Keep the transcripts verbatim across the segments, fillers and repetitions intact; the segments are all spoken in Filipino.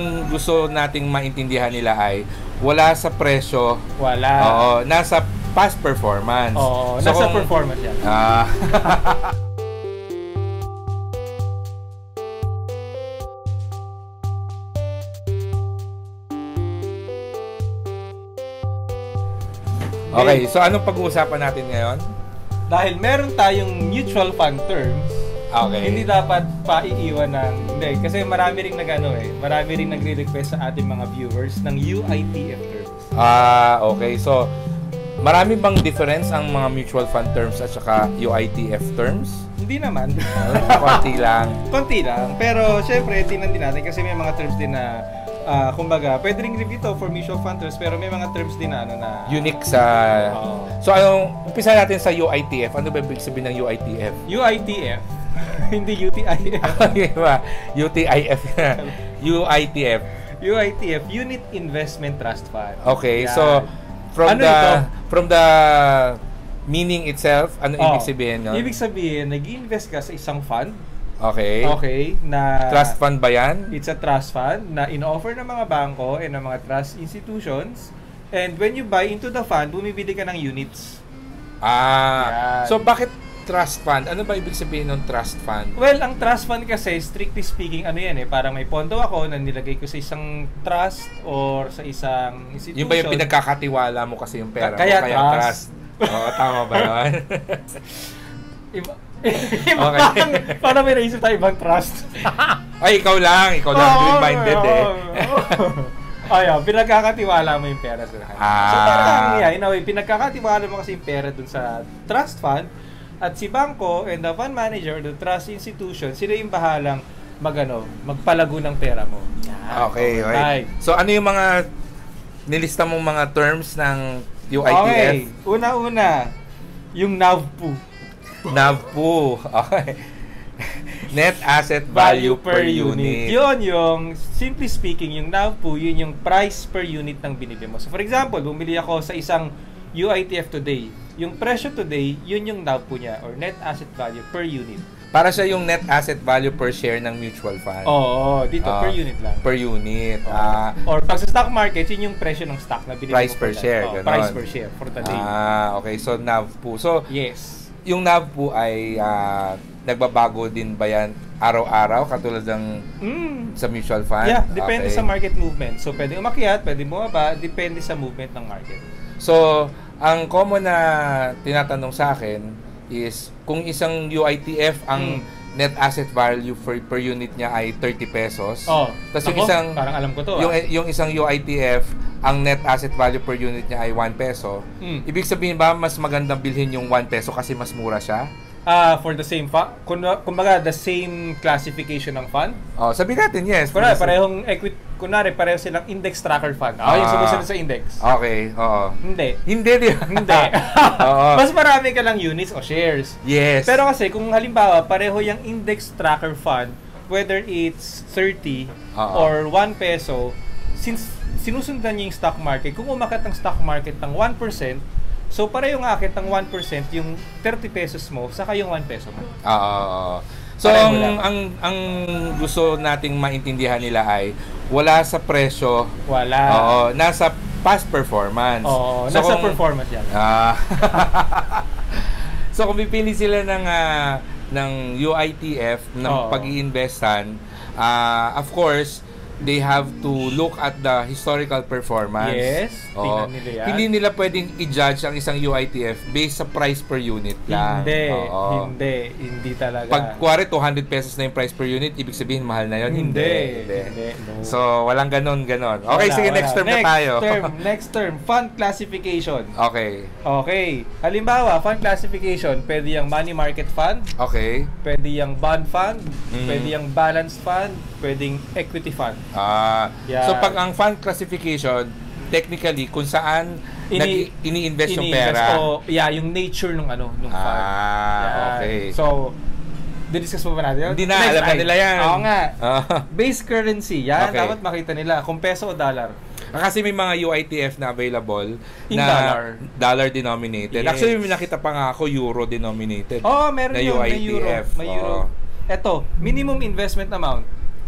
Gusto nating maintindihan nila ay wala sa presyo, wala. Oo, nasa past performance. Oo, so, nasa kung, performance yan. Ah. Okay, so anong pag-uusapan natin ngayon? Dahil meron tayong mutual fund terms, okay, hindi dapat paiiwan ng... Hindi, kasi marami ring nag-ano eh, marami ring nagre-request sa ating mga viewers ng U I T F terms. Ah, okay. So, marami bang difference ang mga mutual fund terms at saka U I T F terms? Hindi naman. Konti lang. Konti lang. Pero, syempre, tinan din natin kasi may mga terms din na Uh, kumbaga, pwede ring review to for mutual fund terms, pero may mga terms din na ano na unique sa... Oh. So, anong, umpisa natin sa U I T F. Ano ba ibig sabihin ng U I T F? U I T F. Hindi U T I F. U T I F. U I T F. U I T F, Unit Investment Trust Fund. Okay, yan. So, from ano the... Ito? From the meaning itself, ano oh, ibig sabihin nun? Ibig sabihin, nag-invest ka sa isang fund. Okay. Okay, na trust fund ba yan? It's a trust fund na in-offer ng mga bangko and ng mga trust institutions. And when you buy into the fund, bumibili ka ng units. Ah. Yan. So bakit trust fund? Ano ba ibig sabihin ng trust fund? Well, ang trust fund kasi, strictly speaking, ano yan eh, parang may pondo ako na nilagay ko sa isang trust or sa isang institution. Yung ba yung pinagkakatiwala mo kasi yung pera Ka kaya mo? Kaya trust. trust. Oo, tama ba yun? Iba. Okay. Parang may naisip tayo ibang trust. Ay, ikaw lang. Ikaw lang oh, minded oh, eh. Oh, Ay, oh, pinagkakatiwala mo yung pera sa lahat. Ah. So, parang yeah, in a way, pinagkakatiwala mo kasi yung pera dun sa trust fund at si bangko and the fund manager, the trust institution, sila yung bahalang magano, magpalago ng pera mo. Yeah. Okay, okay. Right. So, ano yung mga nilista mong mga terms ng U I T F? Okay. Una-una, yung N A V P U. N A V P U. Okay. Net Asset Value, value per, per unit. unit. Yun yung, simply speaking, yung N A V P U, yun yung price per unit ng binili mo. So, for example, bumili ako sa isang U I T F today. Yung presyo today, yun yung N A V P U niya or Net Asset Value per unit. Para siya yung Net Asset Value per share ng mutual fund. Oo, dito uh, per unit lang. Per unit. Oh. Uh, or pag sa stock market, yun yung presyo ng stock na binili price mo. Per share, oh, price per share for the day. Ah, okay. So, N A V P U. So, yes. Yung N A V P U ay uh, nagbabago din ba yan araw-araw katulad ng mm. sa mutual fund? Yeah, depende okay. sa market movement. So, pwede umakyat, pwede bumaba, depende sa movement ng market. So, ang common na tinatanong sa akin is kung isang U I T F ang mm. net asset value for, per unit niya ay thirty pesos. Oh, tapos yung isang parang alam ko to. Yung ah. yung isang U I T F ang net asset value per unit niya ay one peso. Mm. Ibig sabihin ba mas magandang bilhin yung one peso kasi mas mura siya? Ah, uh, for the same fund? Kumbaga, the same classification ng fund? Oh, sabi natin, yes. Kunwari, parehong equity, kunwari, pareho silang index tracker fund. Ah, oh, yung sumusunod sa index. Okay, oo. Hindi. Hindi, di ba? Hindi. Mas marami ka lang units o shares. Yes. Pero kasi, kung halimbawa, pareho yung index tracker fund, whether it's thirty uh-oh. Or one peso, since sinusundan niya yung stock market, kung umakyat ang stock market ng one percent, so para yung akit ng one percent, yung thirty pesos mo, saka yung one peso mo. Oo. So, ang, ang, ang gusto nating maintindihan nila ay wala sa presyo. Wala. Oo. Nasa past performance. Oo. So, nasa kung, performance yan. Ah. So, kung pipili sila ng, uh, ng U I T F, ng pag-iinvestan, uh, of course, they have to look at the historical performance. Yes, oh, tingnan nila yan. Hindi nila pwedeng i-judge ang isang U I T F based sa price per unit lang. Hindi, oh, hindi, hindi talaga. Pag kuwari two hundred pesos na yung price per unit, ibig sabihin mahal na yun? Hindi. Hindi. hindi no. So, walang ganon, ganon. Okay, wala, sige, wala. Next term next na tayo. Term, next term, fund classification. Okay. Okay. Halimbawa, fund classification, pwede yung money market fund. Okay. Pwede yung bond fund. Mm. Pwede yung balanced fund. Pwedeng equity fund. Ah, yeah. So pag ang fund classification, technically kung saan ini ini-invest yung pera. O, yeah, yung nature ng ano, ng ah, fund. Ah, okay. So, di-discuss mo ba natin? Hindi na, alam na nila yan. Oo nga. Base currency, yan, okay. Dapat makita nila kung peso o dollar. Kasi may mga U I T F na available in na dollar. dollar denominated. Yes. Actually, may nakita pa nga ako euro denominated. Oh, meron na yun, U I T F. May euro. May euro. Eto, minimum investment amount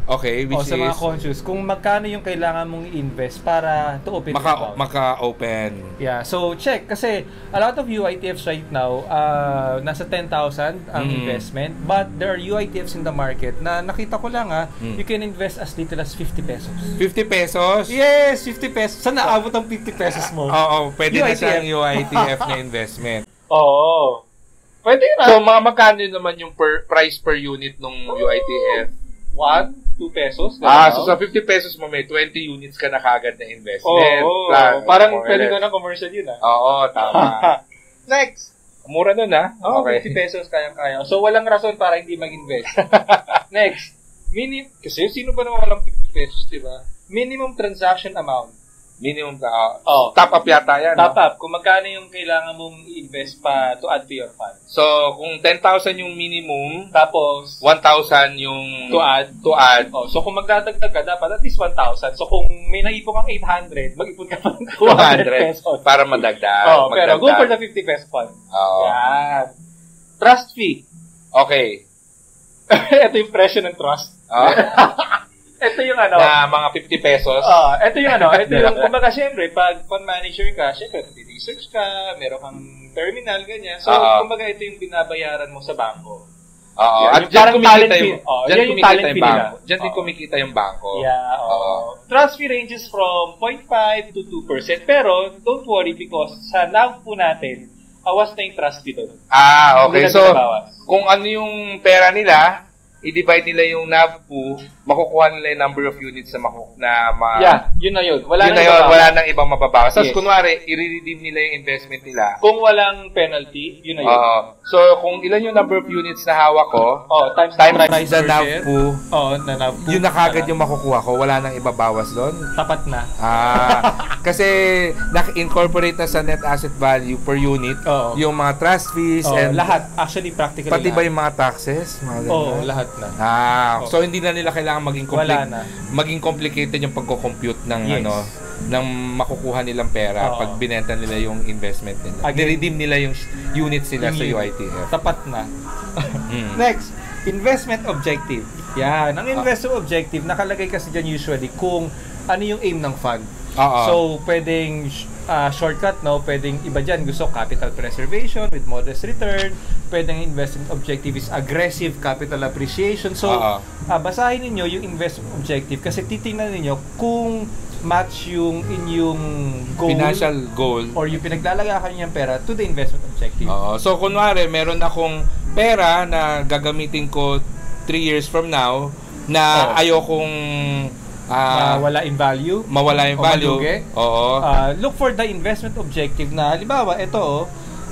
Okay, which o sa is mga conscious kung magkano yung kailangan mong i-invest para to open maka, account. maka-open. Yeah, so check kasi a lot of U I T Fs right now uh, nasa ten thousand ang Mm. investment, but there are U I T Fs in the market na nakita ko lang ah, Mm. you can invest as little as fifty pesos. fifty pesos? Yes, fifty pesos. Saan naabot ang fifty pesos mo? Oo, pwede U I T F. na siyang U I T F na investment. Oo. Pwede na. So, mga magkano naman yung per, price per unit ng U I T F? one, two pesos? Ah, so sa fifty pesos mo may twenty units ka na kagad na investment. Oo. Plan, Parang more or pwede ko less. na commercial yun ah. Oo, tama. Next. Mura nun ah. Oh, Okay. fifty pesos kayang-kaya. So, walang rason para hindi mag-invest. Next. Minim kasi sino ba naman walang fifty pesos, di ba? Minimum transaction amount. Minimum ka. Uh, Oh. Top up yata yan. Top no? up. Kung magkano yung kailangan mong i-invest pa to add to your fund. So, kung ten thousand yung minimum, Tapos, one thousand yung to add. to add. Oh, so, kung magdadagdag ka, dapat at least one thousand. So, kung may naipon kang eight hundred, mag-ipon ka pa ng two hundred pesos. Para madagdag. Oh, pero magdagdag. go for the fifty peso fund. Oo. Yan. Trust fee. Okay. Ito yung presyo ng trust. Oh. Ito yung ano. Na mga fifty pesos. Ah, ito yung ano, ito yung, kumbaga syempre, pag fund manager ka, syempre, research ka, meron kang terminal, ganyan. So, Uh-huh. kumbaga ito yung binabayaran mo sa bangko. Oo. Yan, At yung dyan parang kumikita talent yung, fee. Oh, dyan yan yung kumikita talent yung fee bangko. nila. Dyan din Oo. kumikita yung bangko. Yeah, oo. Oo. Trust fee ranges from zero point five to two percent. Pero, don't worry because sa N A V po natin, awas na yung trust fee doon. Ah, okay. Hindi na So, binabawas. kung ano yung pera nila, i-divide nila yung N A V pool, makukuha nila yung number of units na maku na ma Yeah, yun na yun. Wala yun na na yun, iba. wala nang ibang mababawas. Tapos Yes. kunwari, i-redeem nila yung investment nila. Kung walang penalty, yun na yun. Oo. So, kung ilan yung number of units na hawak ko, oh, times, times price the per N A V share. pool, Oo, na N A V. yun na kagad yung makukuha ko, wala nang ibabawas doon. Tapat na. Ah, kasi na-incorporate na sa net asset value per unit Oo. yung mga trust fees Oh, and lahat. Actually, practically pati ba lahat. yung mga taxes? Mga Oo, ganun. lahat na. Ah, Oo. so hindi na nila kailangan maging compli- Wala na. maging complicated yung pagko-compute ng Yes. ano ng makukuha nilang pera Oo. pag binenta nila yung investment nila. Again, Ni-redeem nila yung units nila yung sa unit. U I T F. Tapat na. Mm. Next, investment objective. Yan. Ang investment objective, nakalagay kasi dyan usually kung ano yung aim ng fund. Oo. So, pwedeng uh, shortcut, no? Pwedeng iba dyan. Gusto capital preservation with modest return. Pwedeng investment objective is aggressive capital appreciation. So, Oo. uh, basahin ninyo yung investment objective kasi titingnan ninyo kung match yung inyong goal Financial goal. or yung pinaglalagakan niyang pera to the investment objective. Oo. So, kunwari, meron akong pera na gagamitin ko three years from now na Oo. ayokong ah, Mawala in value. mawala yung o value. malugi. Oo. Uh, look for the investment objective na halimbawa ito oh,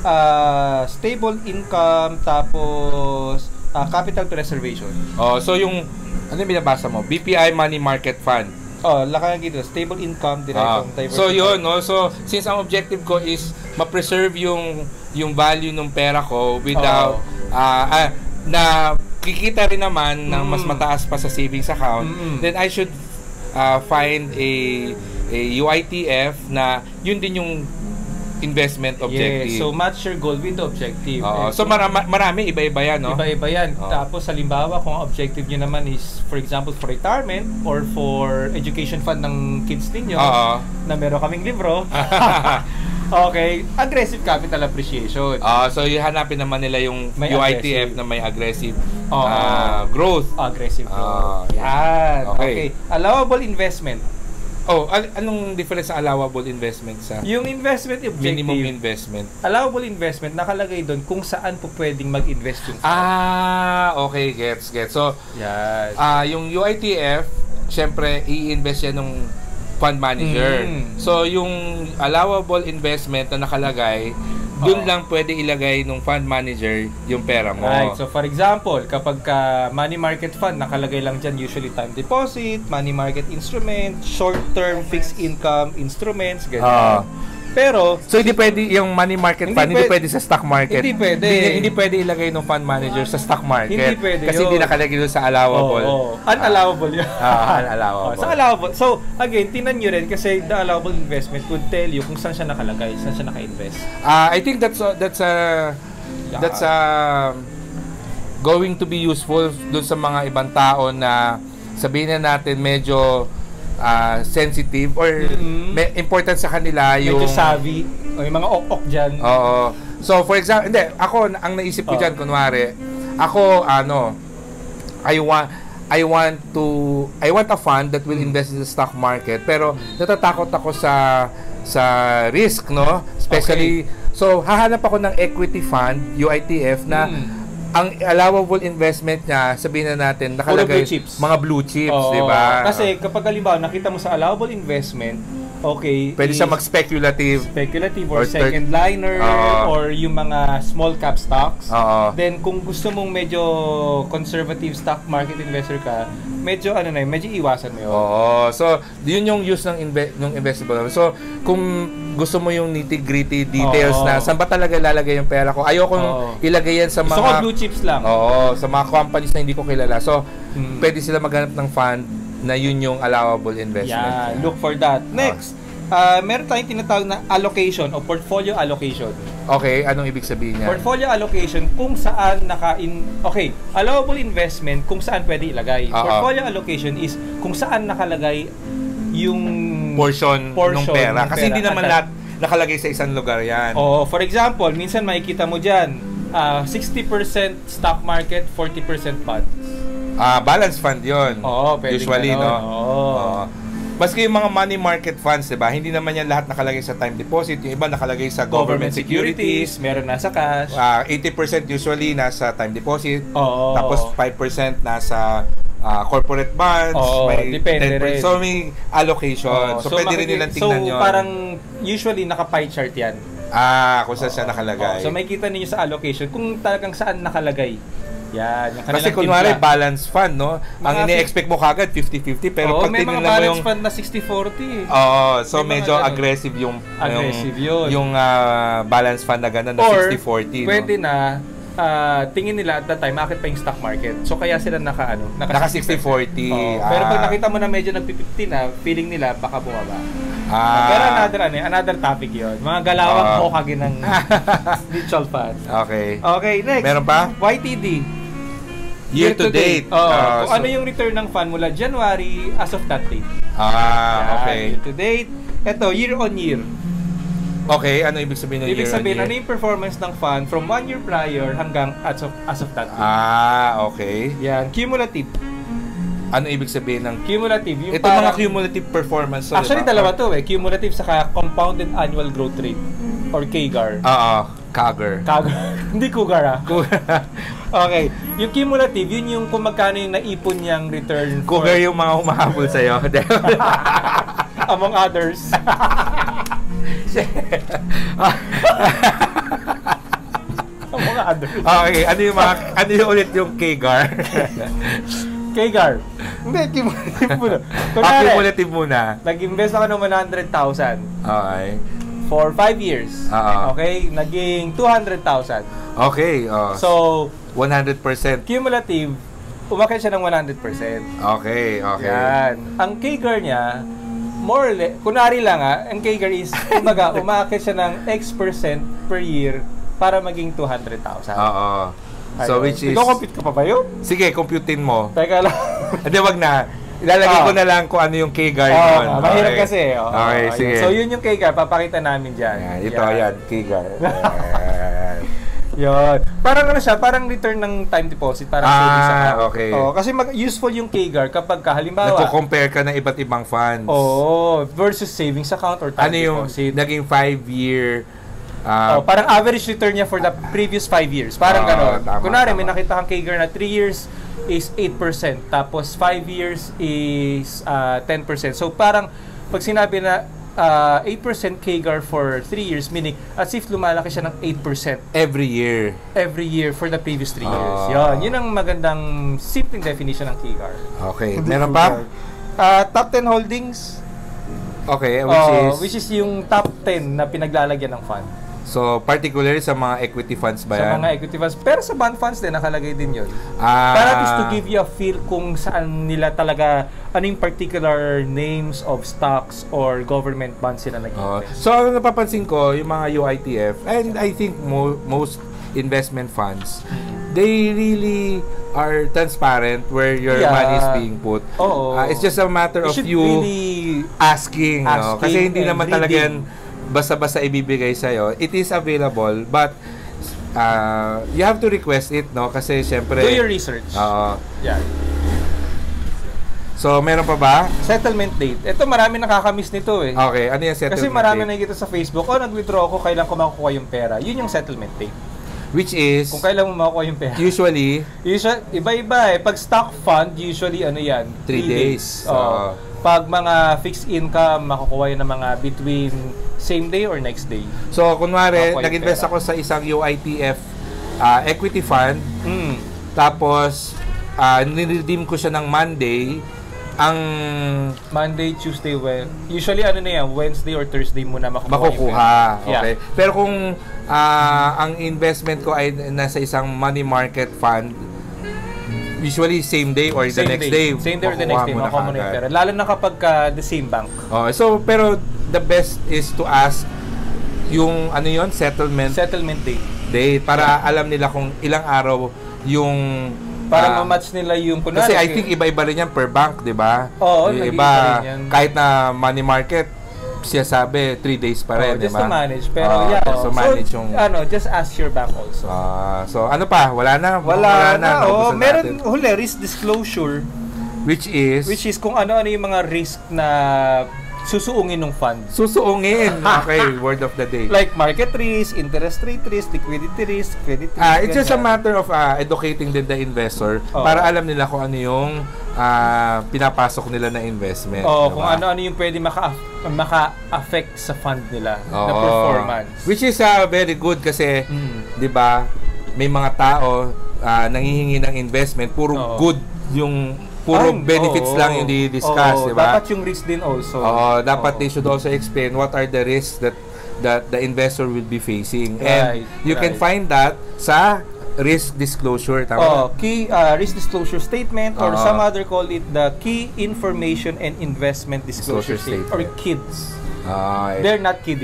uh, stable income tapos uh, capital preservation. Oh, so yung ano yung binabasa mo? B P I Money Market Fund. Oh, laka dito, stable income derived Ah, from diversified. so yun, no? So since ang objective ko is ma-preserve yung yung value ng pera ko without ah, ah, na kikita rin naman ng mas Mm. mataas pa sa savings account, Mm-mm. then I should ah, find a a U I T F na yun din yung investment objective. Yes, so match your goal with the objective. Oo. And So marami, marami iba-iba yan, no? iba-iba yan. Oo. Tapos halimbawa kung ang objective nyo naman is for example for retirement or for education fund ng kids ninyo Oo. na meron kaming libro. Okay, aggressive capital appreciation. Ah, so hanapin naman nila yung May U I T F aggressive. na may aggressive Oo. ah, growth. Aggressive Ah, growth. Yan. okay. Okay. Allowable investment. Oh, al- anong difference sa allowable investment sa Yung investment objective, minimum investment? allowable investment, nakalagay doon kung saan po pwedeng mag-invest yung Ah, okay, gets, gets. So, Yan. ah yung U I T F, syempre, i-invest yan ng fund manager. Mm. So, yung allowable investment na nakalagay, doon Oo. lang pwede ilagay ng fund manager yung pera mo. Right. So, for example, kapag ka money market fund, nakalagay lang dyan usually time deposit, money market instrument, short-term fixed income instruments, ganyan. Ah. Pero, So, hindi pwede yung money market Hindi fund, hindi pwede- pwede sa stock market. Hindi pwede. Hindi, hindi pwede ilagay ng fund manager sa stock market. Hindi pwede Kasi yun. hindi nakalagay doon sa allowable. oh, oh. Unallowable yun. Ah, unallowable. Oh, sa allowable. So, again, tinan nyo rin kasi the allowable investment would tell you kung saan siya nakalagay, saan siya naka-invest. Ah, I think that's uh, that's uh, that's uh, going to be useful doon sa mga ibang tao na sabihin na natin medyo uh, sensitive or mm-hmm. may important sa kanila yung medyo savvy o yung mga ok-ok dyan. Oo. So for example, hindi, ako ang naisip ko oh. dyan, kunwari, ako ano, I want I want to I want a fund that will invest in the stock market, pero natatakot ako sa sa risk, no? Especially okay. So hahanap ako ng equity fund, U I T F na mm. ang allowable investment niya, sabihin na natin nakalagay blue chips. Mga blue chips, oh, di ba? Kasi kapag halimbawa nakita mo sa allowable investment, okay, pwede siya mag-speculative speculative or, or second liner uh, or yung mga small cap stocks. Uh, Then kung gusto mong medyo conservative stock market investor ka, medyo ano na yun, medyo iwasan mo yun. Oo. So, yun yung use ng inve- ng investable. So, kung gusto mo yung nitty-gritty details uh, na saan ba talaga lalagay yung pera ko, ayokong uh, ilagay yan sa mga... Gusto ko blue chips lang. Oo. Sa mga companies na hindi ko kilala. So, hmm. pwede sila maghanap ng fund na yun yung allowable investment. Yeah, look for that. Next, uh, meron tayong tinatawag na allocation o portfolio allocation. Okay, anong ibig sabihin niya? Portfolio allocation kung saan naka-in... Okay, allowable investment kung saan pwede ilagay. Uh-huh. Portfolio allocation is kung saan nakalagay yung portion, portion ng pera. Kasi pera. Hindi naman lahat nakalagay sa isang lugar yan. Oo, for example, minsan makikita mo dyan, uh, sixty percent stock market, forty percent funds. Ah, uh, balance fund 'yon. Oo, pwede usually, no. Oo. Uh, Maski yung mga money market funds, 'di ba? Hindi naman yan lahat nakalagay sa time deposit. Yung iba nakalagay sa government, government securities, securities, meron nasa cash. Uh, eighty percent usually nasa time deposit. Oo. Tapos five percent nasa uh, corporate bonds. Oo, may depende rin. So may allocation. Oo. So, so pwede rin nilang tingnan so, 'yon. So parang usually naka-pie chart 'yan. Ah, kung saan siya nakalagay. Oo. So may kita niyo sa allocation kung talagang saan nakalagay. Yan, yung kasi kunwari balance fund, no? Ang ini-expect mo kagad fifty fifty, pero oh, pag may mga balance yung... fund na sixty forty. Oo, so may medyo aggressive yung aggressive yung, yung uh, balance fund na gano'n na sixty forty. Pwede no? na uh, tingin nila at that time bakit pa yung stock market. So kaya sila naka ano, naka sixty forty. Oh, ah. Pero pag nakita mo na medyo nag-fifty na, feeling nila baka bumaba. Ah. Pero another ano, another topic 'yon. Mga galawang uh. Hokage ng mutual funds. Okay. Okay, next. Meron pa? Y T D. Year, year to date. date. Oh, uh, kung so, ano yung return ng fund mula January as of that date. Ah, okay. Year to date. Ito, year on year. Okay, ano ibig sabihin ng ibig year sabihin, on year? Ano yung performance ng fund from one year prior hanggang as of, as of that date. Ah, okay. Yan, cumulative. Ano ibig sabihin ng cumulative? Yung ito parang, mga cumulative performance. So, actually, diba? Dalawa to eh. Cumulative saka compounded annual growth rate or C A G R. Oo, C A G R. C A G R. Hindi cougar ah. Okay. Yung cumulative, yun yung kung magkano yung naipon niyang return. Cougar for... yung mga humahabol sa'yo. Among others. Among others. Okay, ano yung mga, ano yung ulit yung C A G R? C A G R. Hindi, cumulative muna. Ah, cumulative muna. Nag-invest ako ng one hundred thousand. Okay. For five years. Uh-huh. Okay? Naging two hundred thousand. Okay. Uh, so, one hundred percent. Cumulative, umakit siya ng one hundred percent. Okay, okay. Yan. Ang C A G R niya, more or less, kunwari lang ah, ang C A G R is, kumbaga, umakit siya ng X percent per year para maging two hundred thousand. Oo. So, which is... Iko-compute ka pa ba yun? Sige, computein mo. Teka lang. Hindi, wag na. Ilalagay oh. ko na lang kung ano yung C A G R oh, naman. Oh, mahirap okay. kasi. Oh, okay, oh, sige. So, yun yung C A G R. Papakita namin dyan. Yeah, ito, yan. yan C A G R. Yun. Parang ano siya, parang return ng time deposit. Parang ah, savings account. Okay. Oh, kasi mag- useful yung C A G R kapag ka, halimbawa... Nagko-compare ka ng iba't ibang funds. Oo. Oh, versus savings account or time ano yung deposit. Naging five-year... oh, Uh, parang average return niya for the previous five years. Parang uh, gano'n. Kunwari, may nakita kang C A G R na three years is eight percent. Tapos five years is uh, ten percent. So parang pag sinabi na uh, eight percent C A G R for three years, meaning as if lumalaki siya ng eight percent. Every year. Every year for the previous three years. Uh, Yun. Yun ang magandang simpleng definition ng C A G R. Okay. Meron pa? Uh, top ten holdings. Okay. Which uh, is? Which is yung top ten na pinaglalagyan ng fund. So, particularly sa mga equity funds ba yan? Sa mga equity funds. Pero sa bond funds din, nakalagay din yun. Ah. Para just to give you a feel kung saan nila talaga, ano yung particular names of stocks or government bonds sila nag-invest. Oh. So, ang napapansin ko, yung mga U I T F, and I think mo- most investment funds, they really are transparent where your Yeah. money is being put. Oo. Uh, it's just a matter You of should you really asking, no? asking Kasi hindi and naman talaga yan reading. basta-basta ibibigay sa'yo. It is available, but uh, you have to request it, no? Kasi syempre... Do your research. Oo. Yeah. So, meron pa ba? Settlement date. Ito, marami nakakamiss nito eh. Okay, ano yung settlement Kasi marami date? nakikita sa Facebook, oh, nag-withdraw ako, kailan ko makukuha yung pera. Yun yung settlement date. Which is... Kung kailan mo makukuha yung pera. Usually... Usually, iba-iba eh. Pag stock fund, usually ano yan? Three days. days. Oh. Pag mga fixed income, makukuha yun ng mga between same day or next day. So, kunwari, Makukuha yung nag-invest pera. ako sa isang U I T F uh, equity fund, Mm. tapos uh, niredeem ko siya ng Monday, ang Monday, Tuesday, well, usually ano na yan, Wednesday or Thursday mo na makukuha, makukuha. yung pera. Okay. Yeah. Pero kung uh, ang investment ko ay nasa isang money market fund, usually same day or Same the next day. day. Same day or the next day, makukuha makukuha mo na yung pera. Lalo na kapag uh, the same bank. Oh, so, pero the best is to ask yung ano yon settlement Settlement date. date para alam nila kung ilang araw yung Para ah, ma-match nila yung kunwari. kasi I think iba-iba rin yan per bank, di ba? Oo, Yung nag-iiba iba, rin yan. kahit na money market, siya sabi three days pa rin, Oh, di just ba? to manage. Pero Oh, yeah, just to oh. manage so, yung... ano, just ask your bank also. Ah, so ano pa? Wala na? Wala, na. Oh, naubusan meron natin. huli, risk disclosure. Which is? Which is kung ano-ano yung mga risk na susuungin ng fund. Susuungin. Okay, word of the day. Like market risk, interest rate risk, liquidity risk, credit risk. Ah, it's just a ganyan. matter of uh, educating din the investor Oo. para alam nila kung ano yung ah, pinapasok nila na investment. Oh, diba? kung ano-ano yung pwede maka maka-affect sa fund nila na Oo. performance. Which is uh, very good kasi, Mm. 'di ba? May mga tao ah, nanghihingi ng investment, puro Oo. good yung puro Ay, benefits oo. lang yung di-discuss, Oo, 'di ba? Dapat yung risk din also. Oo, dapat Oo. they should also explain what are the risks that that the investor will be facing. Right, And you can right. find that sa risk disclosure, tama Oh, ba? key uh, risk disclosure statement or Oo. some other call it the key information and investment disclosure Disclosure statement or statement. KIDS. Ah, They're not kidding.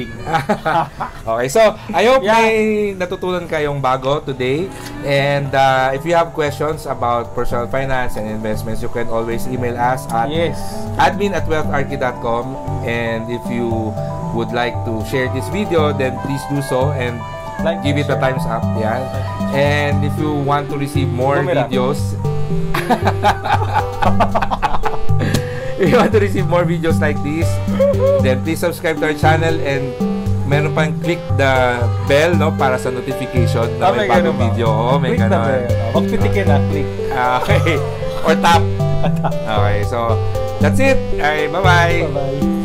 okay, so I hope Yeah. may natutunan kayong bago today. And uh, if you have questions about personal finance and investments, you can always email us at Yes. admin at wealth arki dot com. And if you would like to share this video, then please do so and Like give it a share. thumbs up. Yeah. And if you want to receive more Bumira. videos, if you want to receive more videos like this, then please subscribe to our channel and meron pang click the bell, no, para sa notification na Ah, may may bagong ganun ba? video. Oo, may Click na ba ganun. yun? Huwag pitikin na, click. Ah, okay. Or tap. Okay, so that's it. Okay, bye-bye. Bye-bye.